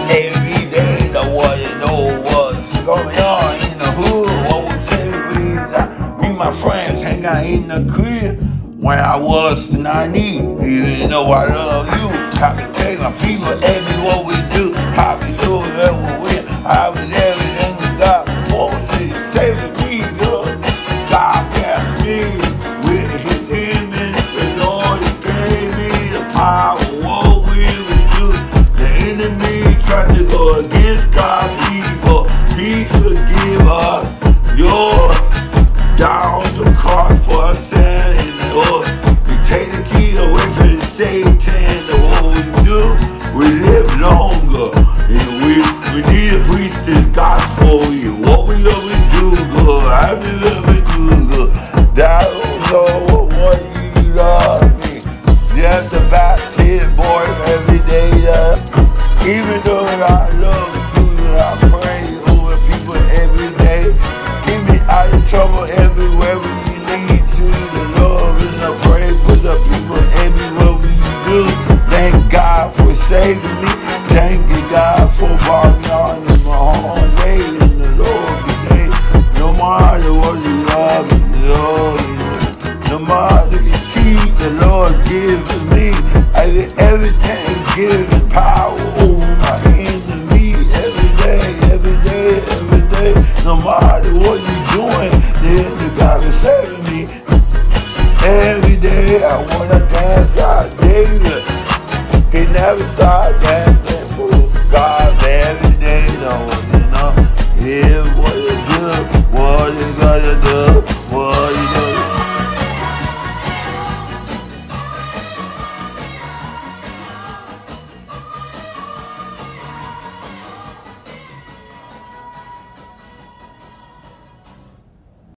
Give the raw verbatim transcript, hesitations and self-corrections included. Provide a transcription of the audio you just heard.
Every day the one you know what's going on in the hood. What we tell you is that me and my friends hang out in the crib when I was nineteen. Even though I love you, have to take my people everywhere we do. Have to show that we win. I was everything we got. What we saving me, good. God bless me with his image. The Lord gave me the power. What we would do. The enemy tried to go against God's people. Please forgive us. Your down the cross for us and in the Lord. We take the key away from Satan. The what we do, we live longer. And we we need to preach this gospel. What we love we do good. I we love we do good. That was what you love me. Just the backseat boy every day. Uh, even though I love you, I pray over people every day. Keep me out of trouble everywhere we need to. The love and the pray for the people everywhere we do. Thank God for saving me. Thank you God for brought me on in my own way. In the Lord today. No matter what you love, the Lord. No matter the key the Lord gives me. I did everything given power over my enemy. Every day, every day, every day. No matter what you're doing, then you gotta save me. Every day I wanna dance like David. He never stopped dancing.